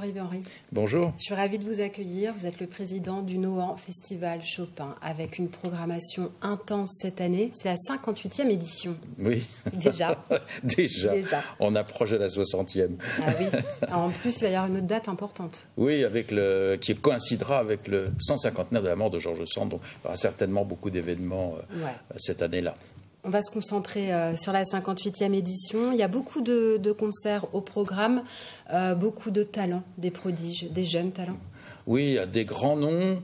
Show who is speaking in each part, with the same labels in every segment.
Speaker 1: Yves Henry.
Speaker 2: Bonjour.
Speaker 1: Je suis ravie de vous accueillir. Vous êtes le président du Nohant Festival Chopin avec une programmation intense cette année. C'est la 58e édition.
Speaker 2: Oui.
Speaker 1: Déjà.
Speaker 2: Déjà. On approche de la 60e.
Speaker 1: Ah oui. En plus, il va y avoir une autre date importante.
Speaker 2: Oui, qui coïncidera avec le 150e de la mort de Georges Sand. Donc, il y aura certainement beaucoup d'événements cette année-là.
Speaker 1: On va se concentrer sur la 58e édition. Il y a beaucoup de concerts au programme, beaucoup de talents, des prodiges, des jeunes talents.
Speaker 2: Oui, il y a des grands noms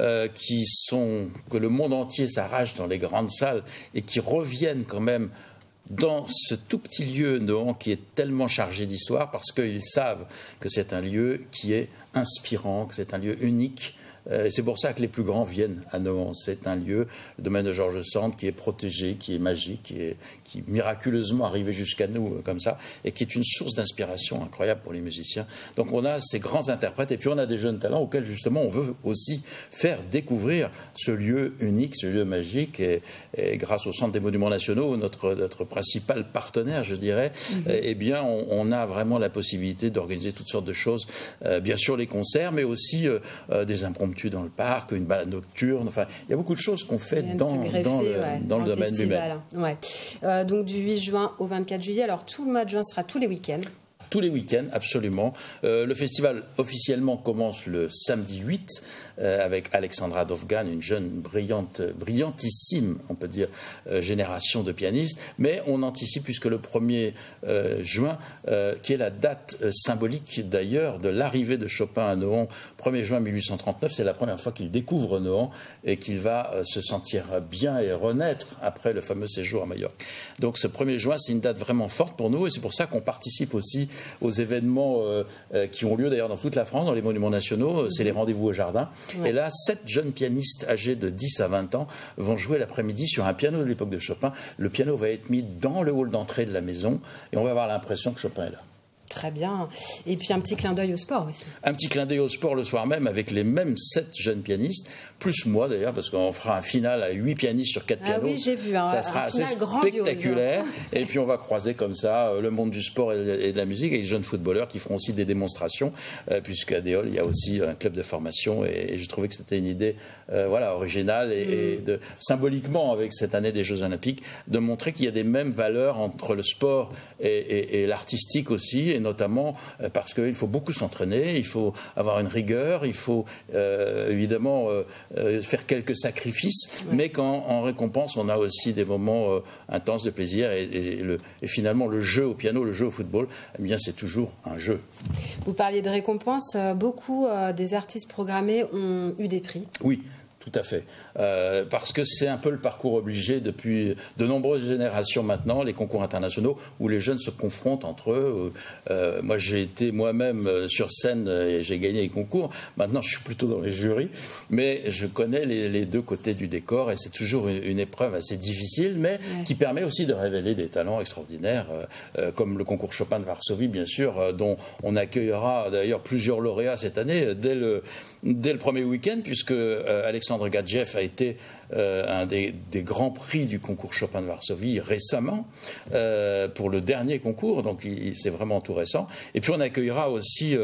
Speaker 2: que le monde entier s'arrache dans les grandes salles et qui reviennent quand même dans ce tout petit lieu Nohant qui est tellement chargé d'histoire parce qu'ils savent que c'est un lieu qui est inspirant, que c'est un lieu unique. C'est pour ça que les plus grands viennent à Nohant. C'est un lieu, le domaine de Georges Sand, qui est protégé, qui est magique, qui est miraculeusement arrivé jusqu'à nous comme ça, et qui est une source d'inspiration incroyable pour les musiciens. Donc on a ces grands interprètes, et puis on a des jeunes talents auxquels justement on veut aussi faire découvrir ce lieu unique, ce lieu magique, et grâce au Centre des Monuments Nationaux, notre principal partenaire, je dirais, eh bien on a vraiment la possibilité d'organiser toutes sortes de choses, bien sûr les concerts, mais aussi des impromptus dans le parc, une balade nocturne, enfin il y a beaucoup de choses qu'on fait dans le domaine lui-même.
Speaker 1: Ouais. Donc du 8 juin au 24 juillet. Alors tout le mois de juin sera tous les week-ends.
Speaker 2: Tous les week-ends, absolument. Le festival officiellement commence le samedi 8 avec Alexandra Dovgan, une jeune brillantissime, on peut dire, génération de pianistes. Mais on anticipe puisque le 1er juin, qui est la date symbolique d'ailleurs de l'arrivée de Chopin à Nohant, 1er juin 1839, c'est la première fois qu'il découvre Nohant et qu'il va se sentir bien et renaître après le fameux séjour à Majorque. Donc ce 1er juin, c'est une date vraiment forte pour nous et c'est pour ça qu'on participe aussi aux événements qui ont lieu d'ailleurs dans toute la France, dans les monuments nationaux. C'est les rendez-vous au jardin. Ouais. Et là, 7 jeunes pianistes âgés de 10 à 20 ans vont jouer l'après-midi sur un piano de l'époque de Chopin. Le piano va être mis dans le hall d'entrée de la maison et on va avoir l'impression que Chopin est là.
Speaker 1: Très bien. Et puis un petit clin d'œil au sport aussi.
Speaker 2: Un petit clin d'œil au sport le soir même avec les mêmes 7 jeunes pianistes, plus moi d'ailleurs, parce qu'on fera un final à 8 pianistes sur 4 pianos.
Speaker 1: Ah oui, j'ai vu. Ça
Speaker 2: sera assez spectaculaire. Et puis on va croiser comme ça le monde du sport et de la musique et les jeunes footballeurs qui feront aussi des démonstrations, puisqu'à Déol, il y a aussi un club de formation et j'ai trouvé que c'était une idée originale et symboliquement avec cette année des Jeux Olympiques, de montrer qu'il y a des mêmes valeurs entre le sport et l'artistique aussi, et notamment parce qu'il faut beaucoup s'entraîner, il faut avoir une rigueur, il faut évidemment faire quelques sacrifices, mais qu'en récompense, on a aussi des moments intenses de plaisir et finalement le jeu au piano, le jeu au football, eh bien c'est toujours un jeu.
Speaker 1: Vous parliez de récompenses, beaucoup des artistes programmés ont eu des prix.
Speaker 2: Oui. Tout à fait. Parce que c'est un peu le parcours obligé depuis de nombreuses générations maintenant, les concours internationaux, où les jeunes se confrontent entre eux. Moi, j'ai été moi-même sur scène et j'ai gagné les concours. Maintenant, je suis plutôt dans les jurys. Mais je connais les deux côtés du décor et c'est toujours une épreuve assez difficile, mais qui permet aussi de révéler des talents extraordinaires, comme le concours Chopin de Varsovie, bien sûr, dont on accueillera d'ailleurs plusieurs lauréats cette année, dès le premier week-end, puisque Alexandre Gadjev a été un des grands prix du concours Chopin de Varsovie récemment, pour le dernier concours, donc c'est vraiment tout récent. Et puis on accueillera aussi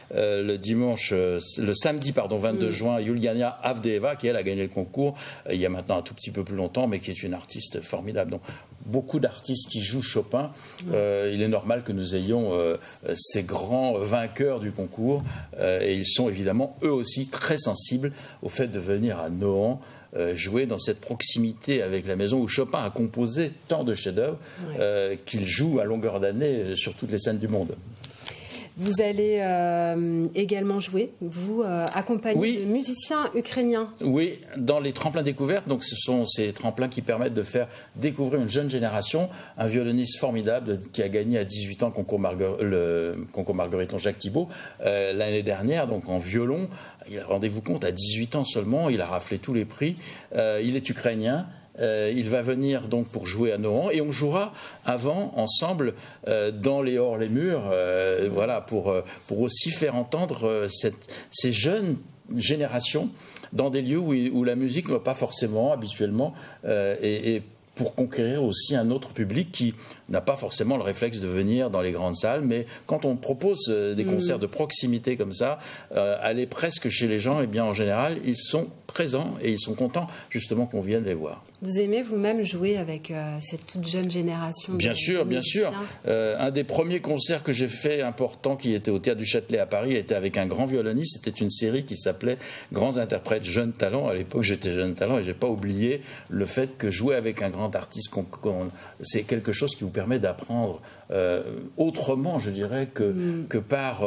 Speaker 2: le samedi 22 juin, Yuliana Avdeeva, qui elle a gagné le concours il y a maintenant un tout petit peu plus longtemps, mais qui est une artiste formidable. Donc beaucoup d'artistes qui jouent Chopin, il est normal que nous ayons ces grands vainqueurs du concours, et ils sont évidemment eux aussi très sensibles au fait de venir à Nohant, jouer dans cette proximité avec la maison où Chopin a composé tant de chefs-d'œuvre qu'il joue à longueur d'année sur toutes les scènes du monde.
Speaker 1: Vous allez également jouer, vous, accompagné de musiciens ukrainiens.
Speaker 2: Oui, dans les tremplins découvertes. Donc, ce sont ces tremplins qui permettent de faire découvrir une jeune génération. Un violoniste formidable qui a gagné à 18 ans le concours Marguerite Jacques Thibault l'année dernière, donc en violon. Rendez-vous compte, à 18 ans seulement, il a raflé tous les prix. Il est ukrainien. Il va venir donc pour jouer à Nohant et on jouera avant ensemble dans les hors les murs, pour aussi faire entendre ces jeunes générations dans des lieux où la musique ne va pas forcément habituellement et pour conquérir aussi un autre public qui n'a pas forcément le réflexe de venir dans les grandes salles. Mais quand on propose des concerts de proximité comme ça, aller presque chez les gens, eh bien, en général, ils sont présents et ils sont contents justement qu'on vienne les voir.
Speaker 1: Vous aimez vous-même jouer avec cette toute jeune génération?
Speaker 2: Bien sûr, bien sûr. Un des premiers concerts que j'ai fait important, qui était au Théâtre du Châtelet à Paris, était avec un grand violoniste. C'était une série qui s'appelait Grands interprètes, jeunes talents. À l'époque, j'étais jeune talent et j'ai pas oublié le fait que jouer avec un grand artiste, c'est quelque chose qui vous permet d'apprendre autrement, je dirais, que par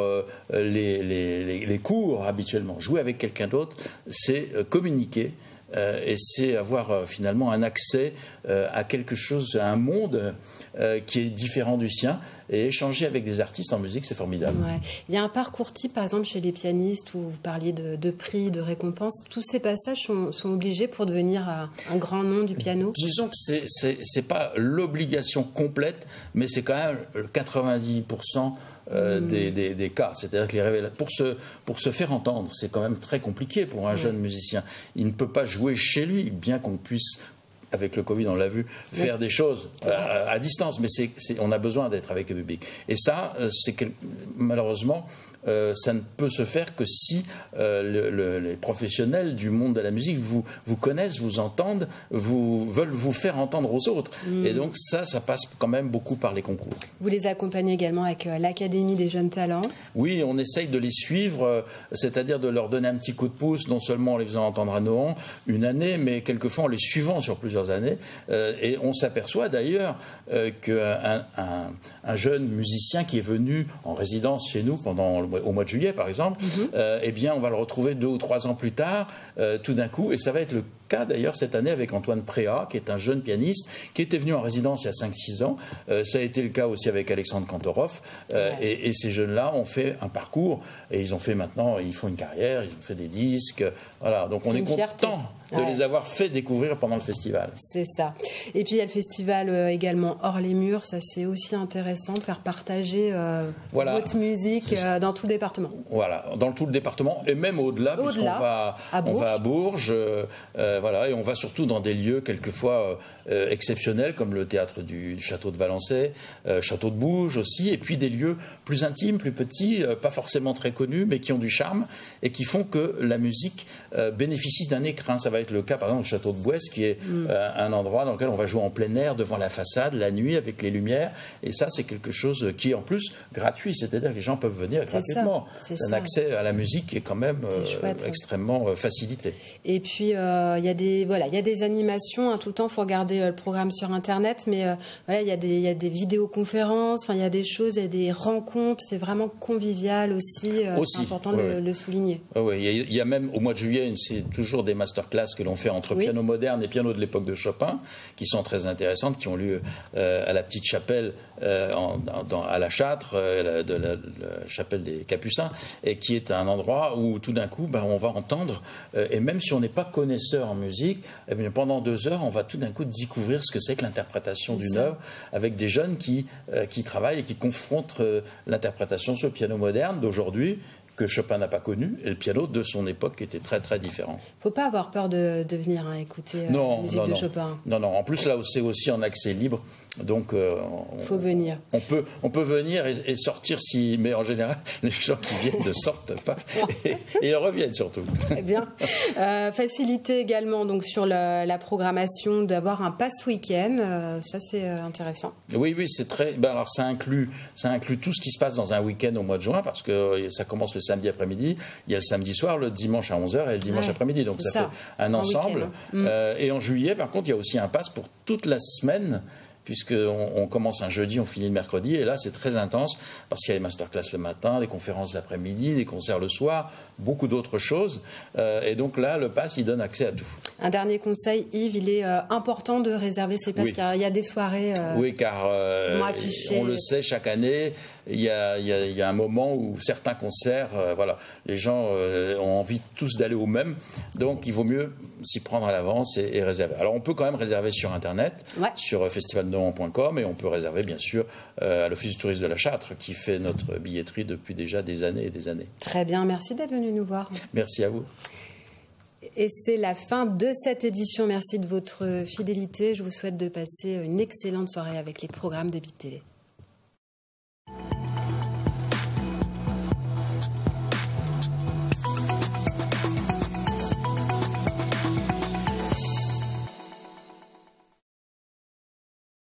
Speaker 2: les cours habituellement. Jouer avec quelqu'un d'autre, c'est communiquer. Et c'est avoir finalement un accès à quelque chose, à un monde qui est différent du sien. Et échanger avec des artistes en musique, c'est formidable.
Speaker 1: Ouais. Il y a un parcours type, par exemple, chez les pianistes, où vous parliez de prix, de récompenses. Tous ces passages sont obligés pour devenir un grand nom du piano?
Speaker 2: Disons que c'est pas l'obligation complète, mais c'est quand même 90% des cas. C'est-à-dire que pour se faire entendre, c'est quand même très compliqué pour un jeune musicien. Il ne peut pas jouer chez lui, bien qu'on puisse, avec le Covid, on l'a vu, faire des choses à distance. Mais on a besoin d'être avec le public. Et ça, malheureusement, ça ne peut se faire que si les professionnels du monde de la musique vous connaissent, vous entendent, veulent vous faire entendre aux autres. Et donc ça passe quand même beaucoup par les concours.
Speaker 1: Vous les accompagnez également avec l'Académie des jeunes talents? Oui,
Speaker 2: on essaye de les suivre, c'est-à-dire de leur donner un petit coup de pouce, non seulement en les faisant entendre à Nohant une année, mais quelquefois en les suivant sur plusieurs années. Et on s'aperçoit d'ailleurs qu'un jeune musicien qui est venu en résidence chez nous au mois de juillet, par exemple, eh bien, on va le retrouver 2 ou 3 ans plus tard, tout d'un coup, et ça va être le cas d'ailleurs cette année avec Antoine Préat, qui est un jeune pianiste, qui était venu en résidence il y a 5-6 ans. Ça a été le cas aussi avec Alexandre Kantorov. Et ces jeunes-là ont fait un parcours, et ils font une carrière, ils ont fait des disques. Voilà, donc on est content de les avoir fait découvrir pendant le festival.
Speaker 1: C'est ça. Et puis il y a le festival également Hors les Murs, ça c'est aussi intéressant de faire partager votre musique dans tout le département.
Speaker 2: Voilà, dans tout le département et même au-delà, puisqu'on va à Bourges, et on va surtout dans des lieux quelquefois exceptionnels comme le théâtre du château de Valençay, château de Bouges aussi, et puis des lieux plus intimes, plus petits, pas forcément très connus, mais qui ont du charme et qui font que la musique bénéficie d'un écrin. Ça va être le cas par exemple du château de Bouesse, qui est un endroit dans lequel on va jouer en plein air devant la façade la nuit avec les lumières, et ça c'est quelque chose qui est en plus gratuit, c'est-à-dire que les gens peuvent venir gratuitement. C'est un accès à la musique qui est quand même extrêmement facilité.
Speaker 1: Et puis il y a des animations, tout le temps il faut regarder le programme sur internet, mais il y a des vidéoconférences, il y a des choses, il y a des rencontres, c'est vraiment convivial aussi. C'est important de le souligner.
Speaker 2: Oui, il y a même au mois de juillet, c'est toujours des masterclass que l'on fait entre piano moderne et piano de l'époque de Chopin, qui sont très intéressantes, qui ont lieu à la petite chapelle à la Châtre, de la chapelle des Capucins, et qui est un endroit où tout d'un coup on va entendre, et même si on n'est pas connaisseur en musique, pendant 2 heures on va tout d'un coup découvrir ce que c'est que l'interprétation d'une œuvre, avec des jeunes qui travaillent et qui confrontent l'interprétation sur le piano moderne d'aujourd'hui, que Chopin n'a pas connu, et le piano de son époque était très très différent.
Speaker 1: Il ne faut pas avoir peur de venir écouter la musique de Chopin.
Speaker 2: Non. En plus, là, c'est aussi en accès libre. Donc,
Speaker 1: faut venir.
Speaker 2: On peut venir et sortir, mais en général, les gens qui viennent ne sortent pas et ils reviennent surtout.
Speaker 1: Très bien. Facilité également donc sur la programmation d'avoir un pass week-end. Ça, c'est intéressant.
Speaker 2: Oui, c'est très. Alors, ça inclut tout ce qui se passe dans un week-end au mois de juin, parce que ça commence le samedi après-midi. Il y a le samedi soir, le dimanche à 11h et le dimanche après-midi. Donc, ça fait un ensemble. Et en juillet, par contre, il y a aussi un pass pour toute la semaine, puisqu'on commence un jeudi, on finit le mercredi, et là c'est très intense, parce qu'il y a les masterclass le matin, des conférences l'après-midi, des concerts le soir, beaucoup d'autres choses, et donc là le pass il donne accès à tout.
Speaker 1: Un dernier conseil, Yves, il est important de réserver ses passes, car il y a des soirées
Speaker 2: car on le sait, chaque année il y a un moment où certains concerts, les gens ont envie tous d'aller au même, donc il vaut mieux s'y prendre à l'avance et réserver. Alors on peut quand même réserver sur internet, sur festivalnohant.com, et on peut réserver bien sûr à l'Office du tourisme de la Châtre, qui fait notre billetterie depuis déjà des années et des années.
Speaker 1: Très bien, merci d'être venu nous voir.
Speaker 2: Merci à vous.
Speaker 1: Et c'est la fin de cette édition. Merci de votre fidélité. Je vous souhaite de passer une excellente soirée avec les programmes de BIP TV.